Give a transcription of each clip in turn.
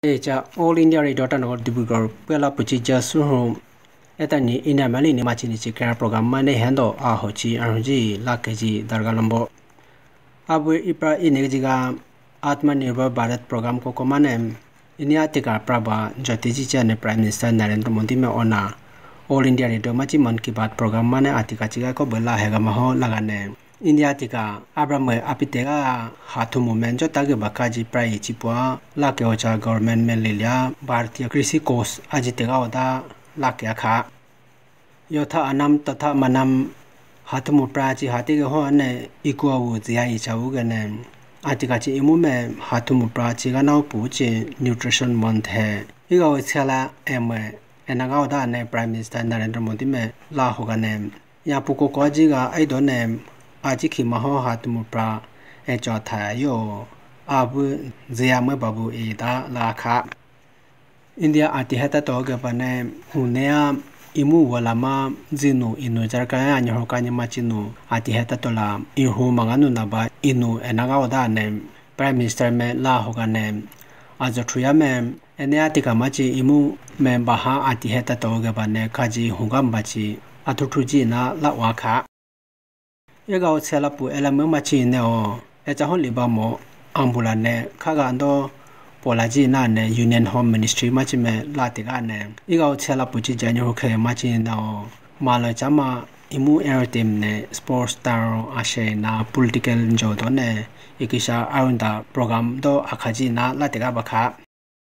Echa all India data no dibugor pela puchi jasu home etani ina mali ni machini chikra program mane hando a hochi arji lakeji dargalambo abu ipra inejiga atmanirbhar bharat program ko komane India tika prabha jyotiji chane prime minister Narendra Modi me ona all India radio machi man ki baat program mane atika chiga ko bela hega maho lagane India tika abrame apitega hathu movement jo tage bakaji prai chipwa lake ocha government me lilia bharatiya krishi course ajitega oda lake akha yotha anam tatha manam hathu mu prachi hatige ho ne ikwa wu zia yi chau gane atika chi imu me hathu mu prachi ga naw pu chi nutrition month hai iga ochala em enaga oda ne prime minister Narendra Modi me la hoga ne ya pu ko ko ji ga ai do ne aji ki maho hat mu pra e chotha yo abu zia me babu e da la kha India ati hata to ge bane huneya imu wala ma jinu inu jar ka ya nyo ka ni ma chinu ati hata to la i hu manganu na ba inu enaga oda ne prime minister me la hoga ne ajo thuya me ene ati ka ma chi imu me ba ha ati hata to ge bane khaji hungam ba chi athu ji na la wa kha Ega otsela pu elame machi ne o echa hon liba mo ambula ne khaga ando polaji na ne union home ministry machi me latiga ne ega otsela pu chi janyo khe machi na o mala chama imu air team ne sports star ashe na political jodo ne ikisha aunda program do akhaji na latiga bakha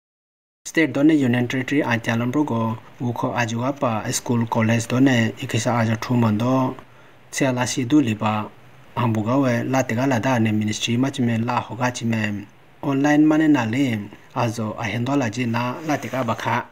state do ne union territory anchalam go ukho ajuwa pa school college do ne ikisha aja thumando Tsela si du liba ambuga we latega lada ne ministry machime la hoga chime online mane na le azo ahendola ji na latega bakha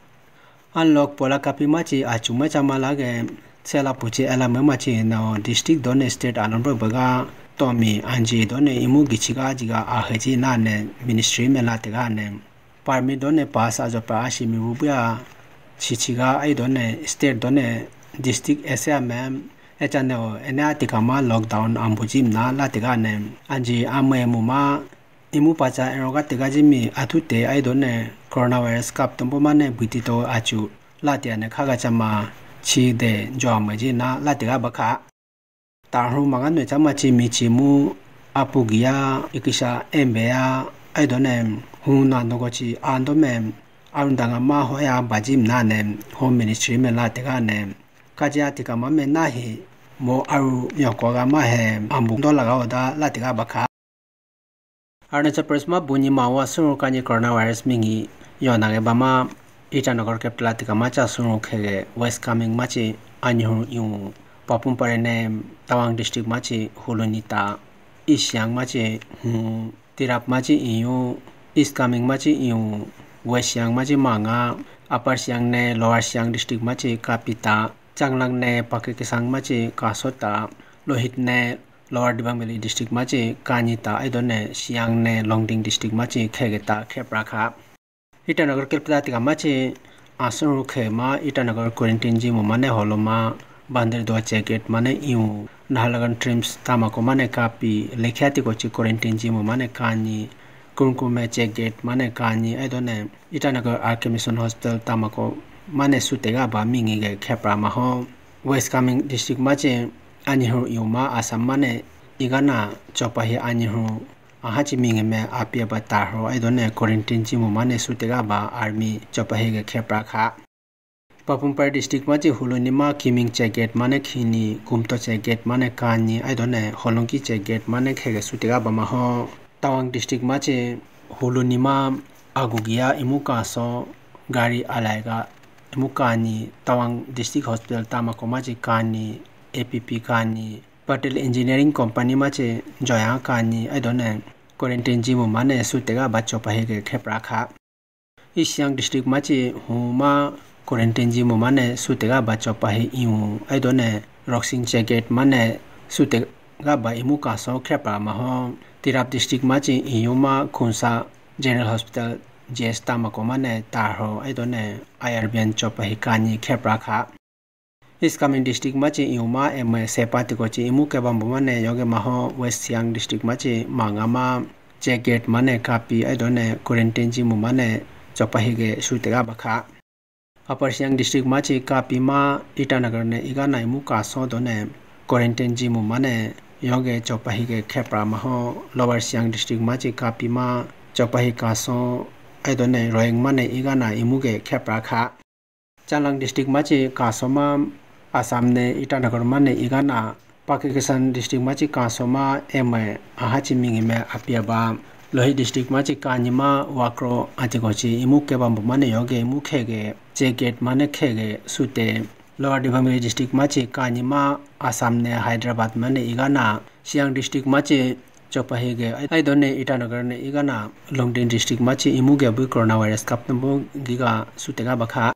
unlock pola kapi machi achume chamala ge tsela puchi elame machi no district done state anambra baga tomi anji done imu gichiga jiga aheji na ne ministry me latega ne permit done pass azo pa ashimi ubya chichiga ai done state done district SMM echano ena tikama lockdown ambujim na latiga ne anji ame muma imu pacha eroga tigajimi athute aidone coronavirus kap tumbo mane bitito achu latia ne khaga chama chi de jwamaji na latiga bakha tarhu magan chama chi mi chi mu apugia ikisha embeya aidone huna nogochi andome arundanga ma hoya bajim na ne home ministry me latiga ne kaja tikama me nahi mo aru yakoga ma he ambung do laga oda latiga bakha Arunachal Pradesh ma buni mawa suru kani coronavirus mingi yona ge bama Itanagar capital latika ma cha suru khege west coming machi anyu yu papum pare ne Tawang district machi hulunita isyang machi tirap machi yu east coming machi yu west yang machi manga upper siang ne lower siang district machi kapita Changlang ne Pakisang machi Kasota Lohit ne Lower Dibang Valley district machi Kanita Aidone Siang ne Longding district machi Khegeta Kheprakha Itanagar Kelpatatika machi Asuru Khema Itanagar quarantine ji mane holoma Bandar do jacket mane yu Nahalagan trims tamako mane kapi Lekhyati kochi quarantine ji mane kani Kunkume jacket mane kani Aidone Itanagar RK Mission Hospital tamako mane sutega ba mingi ge khepra ma ho west coming district mache anyihu yuma asam mane igana chopahi anyihu ahachi mingi me apia ba tar ho aidone quarantine chi mu mane sutega ba army chopahi ge khepra kha Papumpar district mache hulunima kiming jacket mane khini kumto jacket mane kani aidone holongki jacket mane khege sutega ba ma ho Tawang district mache hulunima agugia imuka so gari alaiga Mukani Tawang District Hospital Tamako machi kani APP kani Patel Engineering Company machi Joya kani aidone quarantine ji mane sutega bacho pahege kheprakha Isyang District machi huma quarantine ji mane sutega bacho pahi yu aidone Roxing jacket mane sutega ba imuka so khepra maho Tirap District machi iyuma khunsa General Hospital JS Tamako mane tarho aidone IRBN chopahi kani kheprakha East coming district machi yuma em sepati kochi imu ke bambu mane yoge maho West Siang district machi mangama jacket mane kapi aidone quarantine ji mu mane chopahige sutega bakha Upper Siang district machi kapima Itanagar ne igana imu ka so do ne quarantine ji mu mane yoge chopahige khepra maho Lower Siang district machi kapima chopahi ka so aidone roing mane igana imuge khepra kha Chalang district machi ka soma Assam ne Itanagar mane igana Pakistan district machi kasoma ema ahachi mingime apiaba Lohi district machi kanima wakro atigochi imuke bambu mane yoge imukhege jacket mane khege sute Lower Devamiri district machi kanima Assam ne Hyderabad mane igana Siang district machi chopahige aidone Itanagar ne igana Longding district machi imuge bu coronavirus kaptambo giga sutega bakha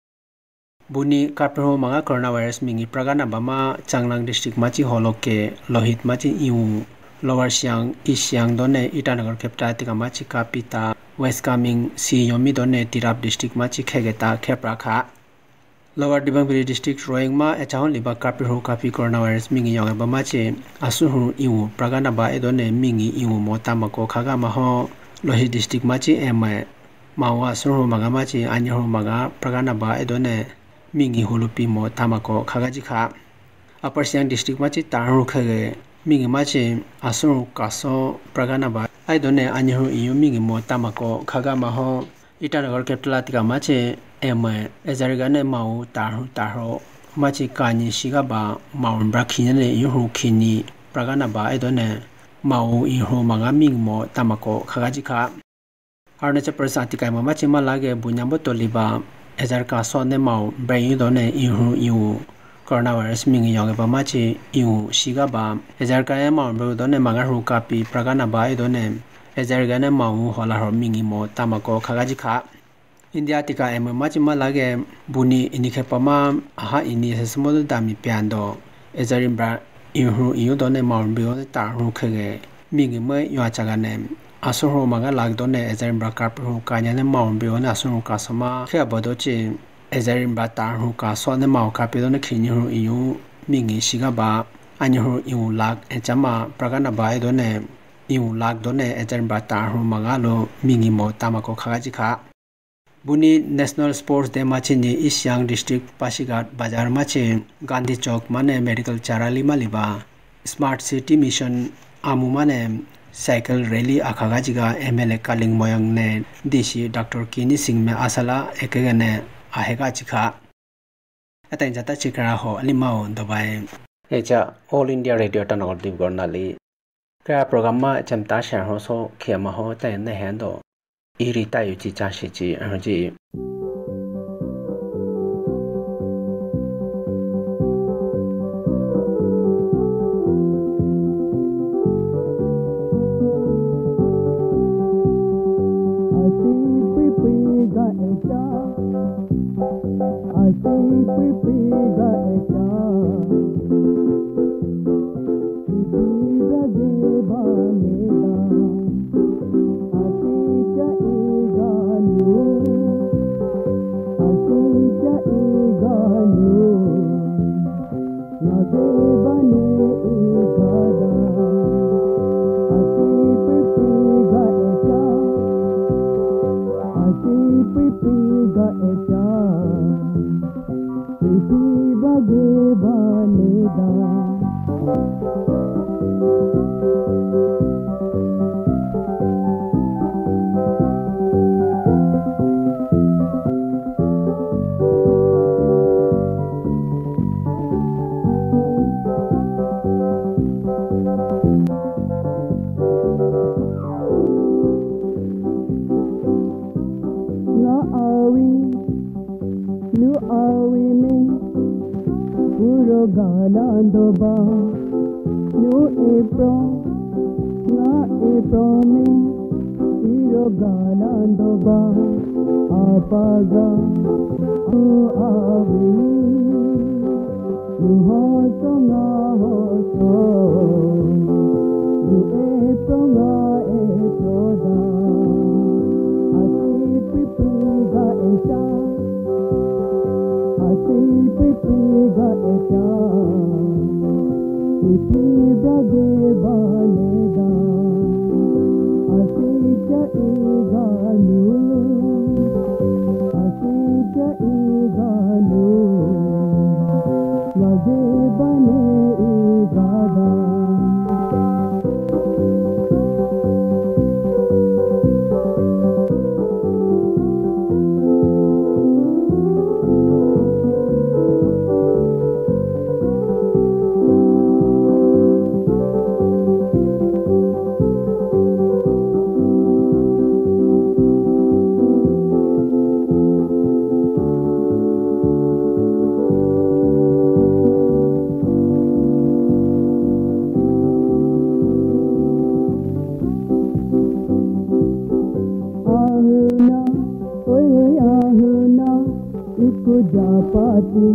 Buni kapro manga coronavirus mingi pragana bama Changlang district machi holoke Lohit machi iu Lower Siang East Siang done Itanagar kepta tika machi kapita West Kaming si yomi done Tirap district machi khegeta kheprakha Lower Devamiri district roing ma echahon liba kapro kapi coronavirus mingi yoga bama che asuhu iu pragana ba edone mingi iu motamako khaga maho Lohit district machi ema mawa suru magama chi anyahu maga pragana ba edone mingi hulupi mo tamako khagaji kha Upper Siang district machi taru khage mingi machi asuru kaso pragana ba aidone anyahu iyu mingi mo tamako khaga maho Itanagar capital atika machi ema ezarigane mau taru machi kanyi shiga ba mau brakhinyane yuhu khini pragana ba aidone mau ihu maga mingi mo tamako khagaji kha Arunachal Pradesh atika machi malage bunyambo toliba Ezar ka so ne mau brain do ne iu coronavirus mingi yoge ba machi iu shiga ba ezar ka mau bro do ne maga ru kapi pragana ba do ne ezar ga ne mau hola ro mingi mo tamako khagaji kha India tika em machi malage buni inikhe pama aha ini sesmo dami piando ezarin bra iu do ne mau bro ta ru khege mingi me yo chaga ne Asuro maga lagdone ezarin bra karpu kanya ne maun bio na asuro kasama khe bodo chi ezarin bra tar hu ka so ne mau ka pido ne khini hu iu mingi shiga ba anyu hu iu lag echama pragana ba do ne iu lag do ne ezarin bra tar hu maga lo mingi mo tamako khagaji kha Buni National Sports Day machi ni East Siang district Pasigat bazar machi Gandhi Chowk mane medical charali maliba Smart City Mission amu mane Cycle rally akhagajiga MLA Kaling Moyang ne DC Dr. Kini Singh me asala ekegane ahega chikha atain jata chikra ho alimao dabai echa All India Radio Tanor Dib Gornali kra program ma chamta shan ho so khema ho ta ne hando iri ta yu chi cha shi chi ji Ikujapati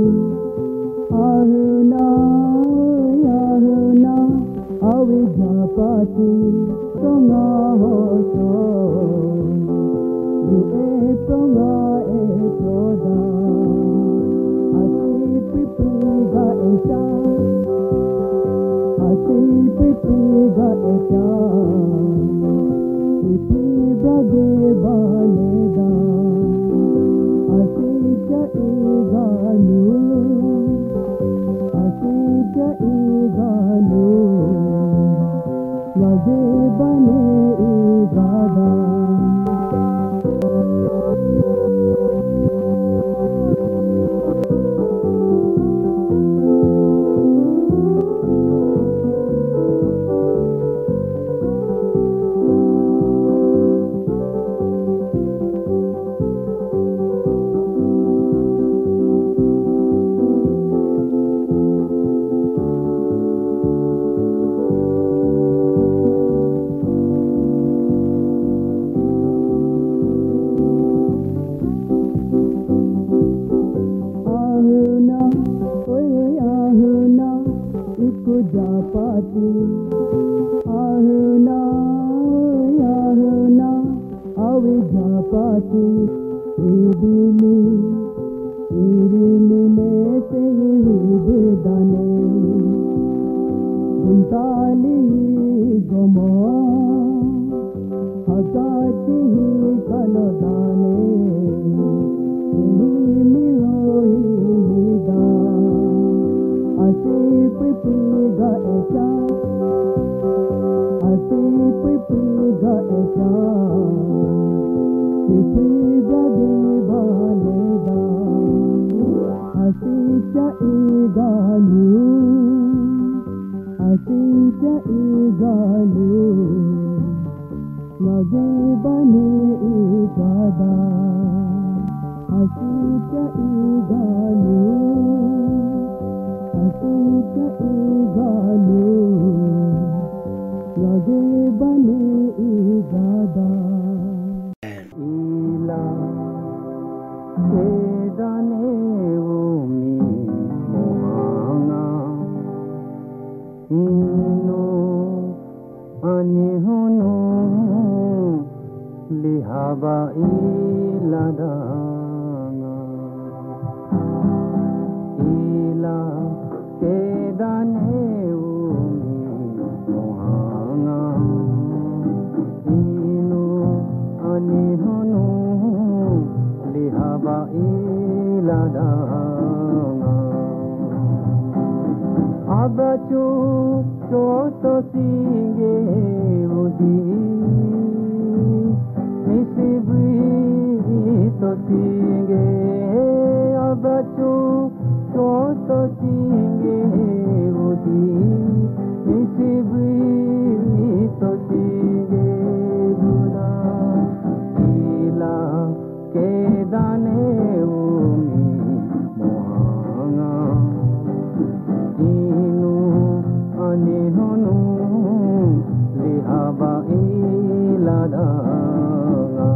Aruna Aruna Avijapati Tonga Hoso Ue Tonga Etoda Ati Pipiga Eta Ati Pipiga Eta Pipi Brage Baneda Asija Iganu Asija Iganu Lage Bane Igada Ikujapati Aruna Aruna Avijapati Idili Nete Vidane Guntali Gomo Hakati Kalodane Mirohida Ati Pipiga Eta Ati Pipiga Eta Pipiga Deva Leda Asija Iganu Asija Iganu Lage Bane Igada Asija Iganu Asija Iganu Lage Bane Igada Ila Kedane Umi Mohanga Ino Anihunu Lihaba Iladanga Ila Kedane Umi Mohanga Inu Anihunu Lihaba Iladanga Abachu Choto Singe Udi Misibri To Singe Abachu Choto Singe Udi Misibri To Singe Dura Ila Kedane Umi Mohanga Inu Anihunu Lihaba Iladanga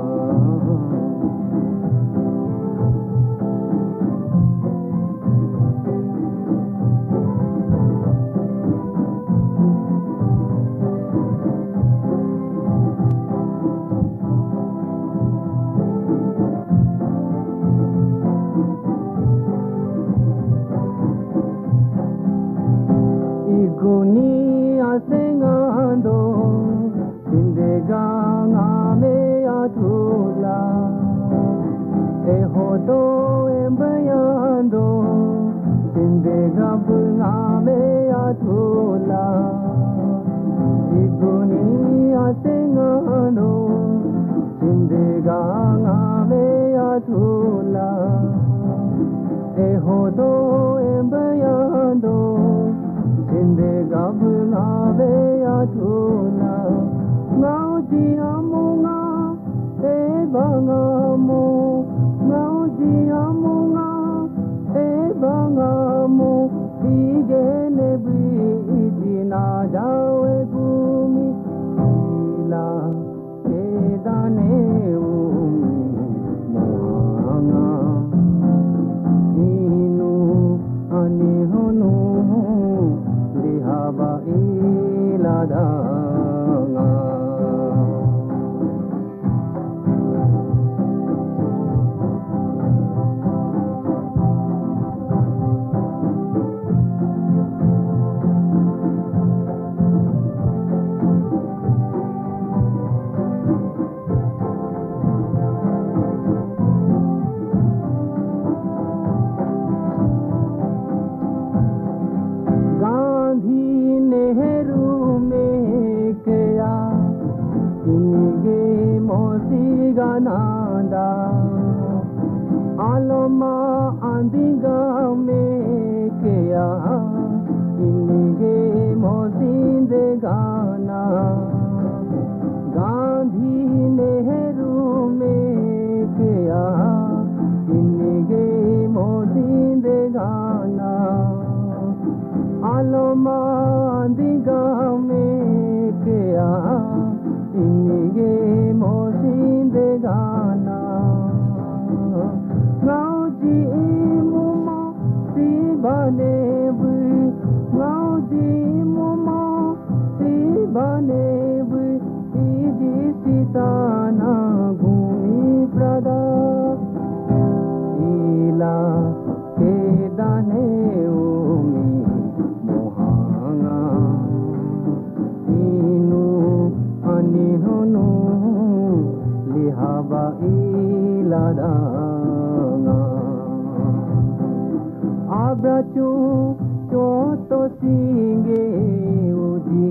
Iguni asengando Sindega ngame atula Ehodo embayando Sindega ngame atula Iguni asengando Sindega ngame atula Ehodo embayando Sindega ngame atula Ngauji amunga Ebangamo Ngauji amunga Ebangamo Igene Bidina Jawe Gumi Ila Kedane Umi Mohanga nanda aloma andinga me kya inge mozinde gana Gandhi Nehru me kya inge mozinde gana aloma andinga me kya inge mozinde gana Nauji muma si banebu Nauji muma si banebu Iji sitana gumi prada Ila kedane umi mohanga Inu anihonu lihaba iladanga Abrachu choto singe uji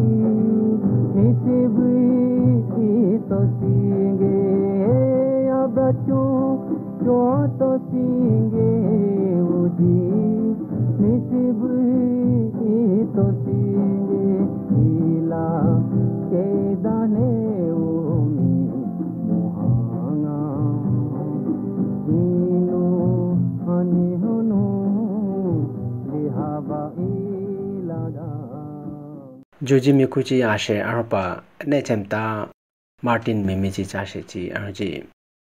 Misibui ito singe Abrachu choto singe uji Misibui ito singe Ila kedane umi mohanga Inu anihunu lihaba ilada Joji Mikuchi Ashe Arpa Nechemta Martin Mimichi Chashichi Arji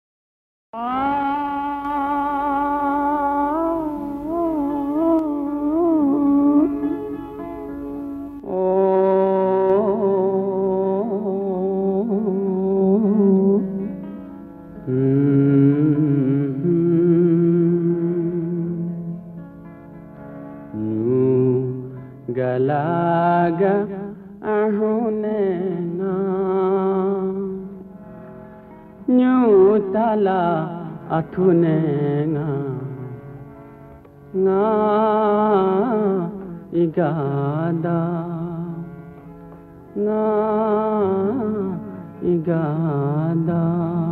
Galaga ahunena nyutala athunenga nga igada nga igada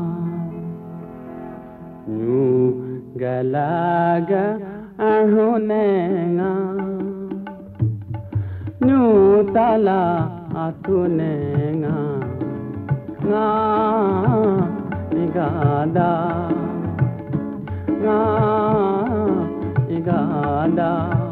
nyu galaga ahunenga Nutala atunenga nga igada nga igada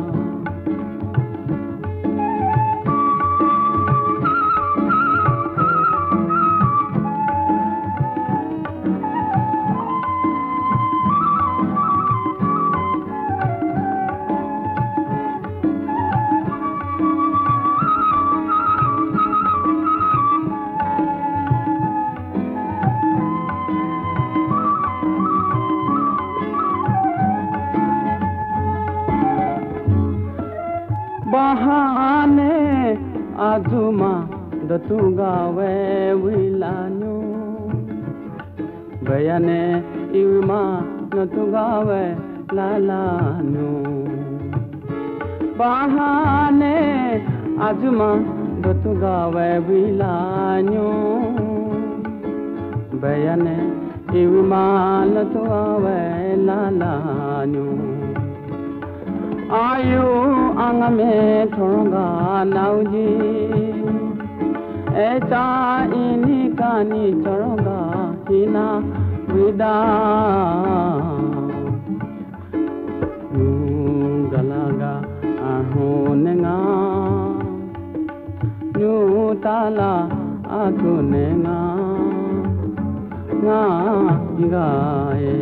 Bahane azuma datugawe wilanu bayane iwima natugawe lalanu Bahane azuma datugawe wilanu bayane iwima natugawe lalanu Ayu angame thonga nauji Echa ini kani choronga hina vida Galaga ahunenga Nyutala atunenga Nga igaye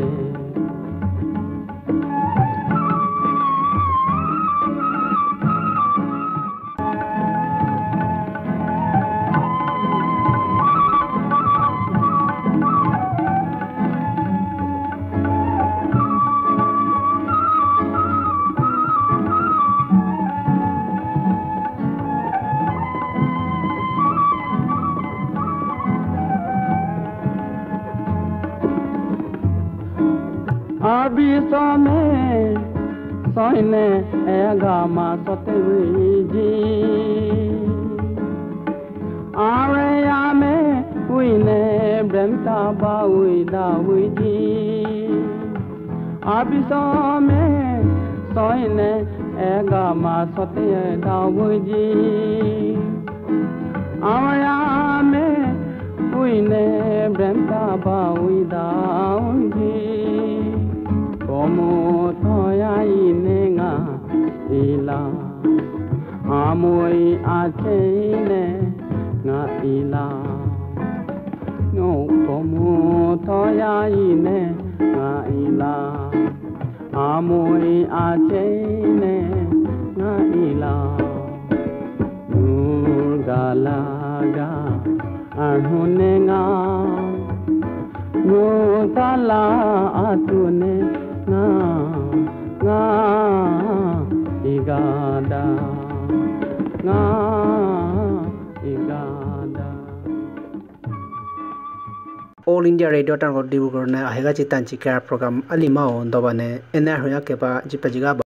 Abisame soine agama sotewiji Areyame Uine brenta ba uida uiji Abisome soine ega ma sote da uiji Amaya me uine brenta ba uida uiji Como toya inenga ila Amoi achene nga ila No como toya ine nga ila Amoi achene nga ila Nurgalaga arhunenga Nurgala atune nga igada nga igada All India Radio Tan Dibugor na ahega chitan chikar program alima on dobane ena hoya ke ba jipajiga